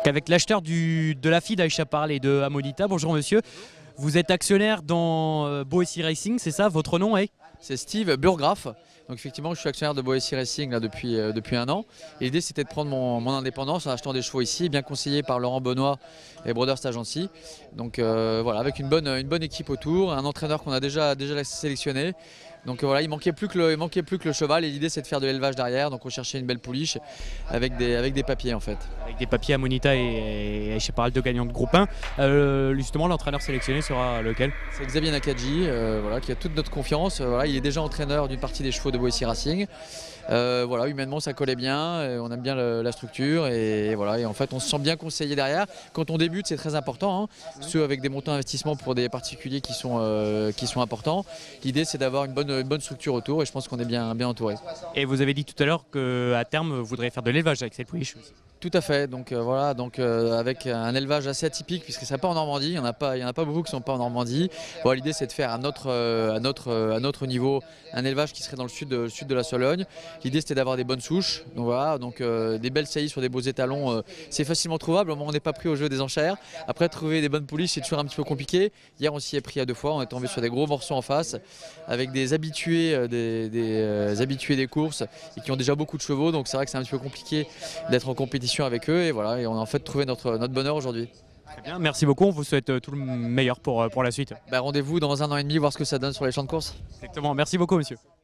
Avec l'acheteur de la fille d'Aïcha Parle et de Amonita. Bonjour monsieur, vous êtes actionnaire dans Boétie Racing, c'est ça? Votre nom est? C'est Steve Burgraff. Donc effectivement, je suis actionnaire de Boétie Racing là, depuis un an. Et l'idée, c'était de prendre mon indépendance en achetant des chevaux ici, bien conseillé par Laurent Benoît et Brothers Agency. Donc voilà, avec une bonne équipe autour, un entraîneur qu'on a déjà sélectionné. Donc voilà, il manquait plus que le cheval et l'idée c'est de faire de l'élevage derrière. Donc on cherchait une belle pouliche avec des papiers en fait. Avec des papiers Amonita et Aïcha Parle, deux gagnants de groupe 1. Justement, l'entraîneur sélectionné sera lequel? C'est Xavier Nakadji, voilà, qui a toute notre confiance. Voilà, il est déjà entraîneur d'une partie des chevaux de Boétie Racing. Voilà, humainement ça collait bien, on aime bien la structure et voilà, et en fait on se sent bien conseillé derrière. Quand on débute c'est très important, hein, ceux avec des montants d'investissement pour des particuliers qui sont importants. L'idée c'est d'avoir une bonne structure autour et je pense qu'on est bien entouré. Et vous avez dit tout à l'heure qu'à terme vous voudrez faire de l'élevage avec cette pouliche aussi. Tout à fait, donc voilà, avec un élevage assez atypique puisque ça n'est pas en Normandie, il n'y en a pas beaucoup qui ne sont pas en Normandie. Bon, l'idée c'est de faire à notre niveau un élevage qui serait dans le sud de la Sologne. L'idée c'était d'avoir des bonnes souches, donc voilà, des belles saillies sur des beaux étalons, c'est facilement trouvable, au moment où on n'est pas pris au jeu des enchères. Après trouver des bonnes pouliches c'est toujours un petit peu compliqué. Hier on s'y est pris à 2 fois, on est tombé sur des gros morceaux en face avec des habitués des courses et qui ont déjà beaucoup de chevaux, donc c'est vrai que c'est un petit peu compliqué d'être en compétition avec eux et voilà, et on a en fait trouvé notre bonheur aujourd'hui. Très bien, merci beaucoup, on vous souhaite tout le meilleur pour la suite. Rendez-vous dans 1 an et demi voir ce que ça donne sur les champs de course. Exactement, merci beaucoup monsieur.